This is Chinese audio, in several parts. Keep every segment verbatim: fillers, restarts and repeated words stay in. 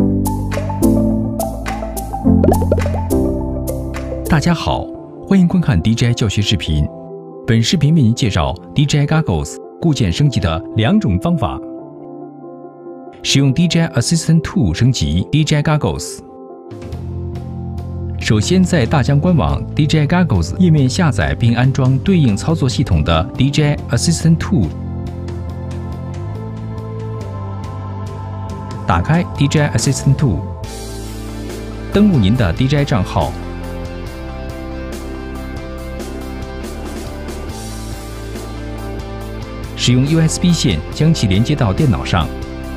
大家好，欢迎观看 D J I 教学视频。本视频为您介绍 D J I Goggles 固件升级的两种方法。使用 D J I Assistant Tool 升级 D J I Goggles。首先，在大疆官网 D J I Goggles 页面下载并安装对应操作系统的 D J I Assistant Tool。打开 D J I Assistant Tool， 登录您的 D J I 账号。使用 U S B 线将其连接到电脑上。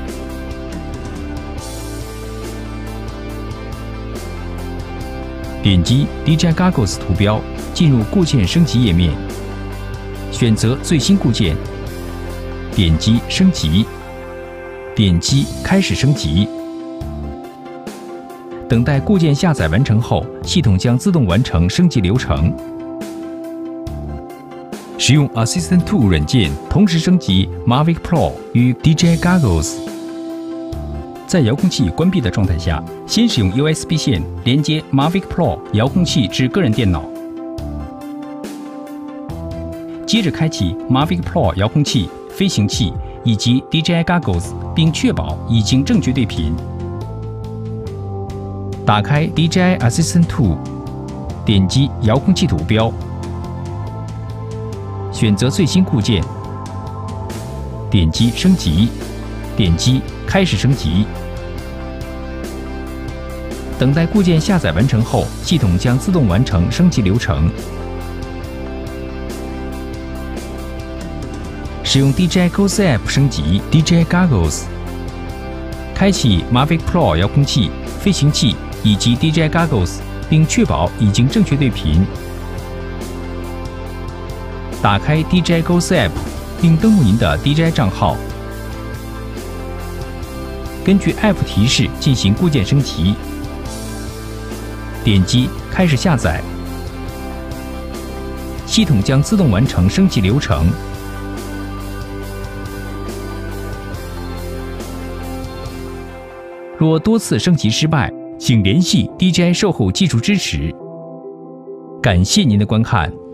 点击 D J I Goggles 图标，进入固件升级页面，选择最新固件，点击升级，点击开始升级。等待固件下载完成后，系统将自动完成升级流程。使用 Assistant Tool 软件同时升级 Mavic Pro 与 D J I Goggles。在遥控器关闭的状态下，先使用 U S B 线连接 Mavic Pro 遥控器至个人电脑，接着开启 Mavic Pro 遥控器、飞行器以及 D J I Goggles， 并确保已经正确对频。打开 D J I Assistant Tool， 点击遥控器图标。选择最新固件，点击升级，点击开始升级。等待固件下载完成后，系统将自动完成升级流程。使用 D J I Goggles App 升级 D J I Goggles， 开启 Mavic Pro 遥控器、飞行器以及 D J I Goggles， 并确保已经正确对频。打开 D J I Goggles App， 并登录您的 D J I 账号。根据 App 提示进行固件升级。点击开始下载，系统将自动完成升级流程。若多次升级失败，请联系 D J I 售后技术支持。感谢您的观看。